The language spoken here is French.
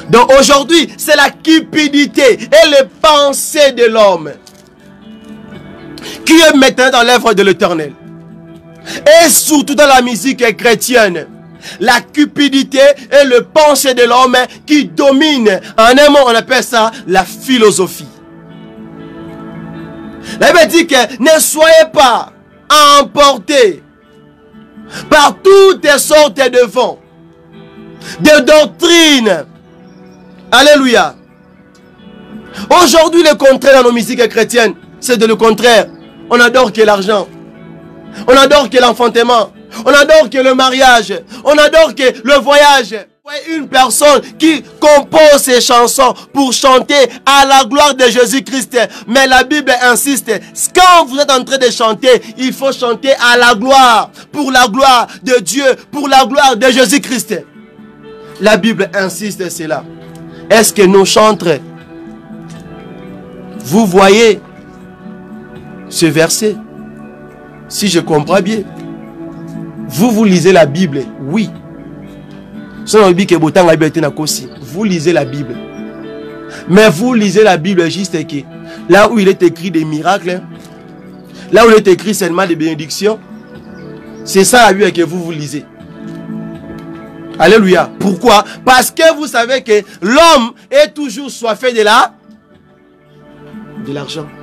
Donc aujourd'hui, c'est la cupidité et les pensées de l'homme qui est maintenant dans l'œuvre de l'Éternel. Et surtout dans la musique chrétienne, la cupidité et le pensée de l'homme qui domine. En un mot, on appelle ça la philosophie. La Bible dit que ne soyez pas emportés par toutes sortes de vents, de doctrines. Alléluia. Aujourd'hui, le contraire dans nos musiques chrétiennes, c'est de le contraire. On adore que l'argent. On adore que l'enfantement. On adore que le mariage. On adore que le voyage. Une personne qui compose ses chansons pour chanter à la gloire de Jésus-Christ. Mais la Bible insiste, quand vous êtes en train de chanter, il faut chanter à la gloire, pour la gloire de Dieu, pour la gloire de Jésus-Christ. La Bible insiste cela. Est-ce que nos chantres, vous voyez ce verset? Si je comprends bien, vous lisez la Bible, oui. Vous lisez la Bible. Mais vous lisez la Bible juste que là où il est écrit des miracles, là où il est écrit seulement des bénédictions, c'est ça la Bible que vous lisez. Alléluia. Pourquoi? Parce que vous savez que l'homme est toujours soifé de l'argent.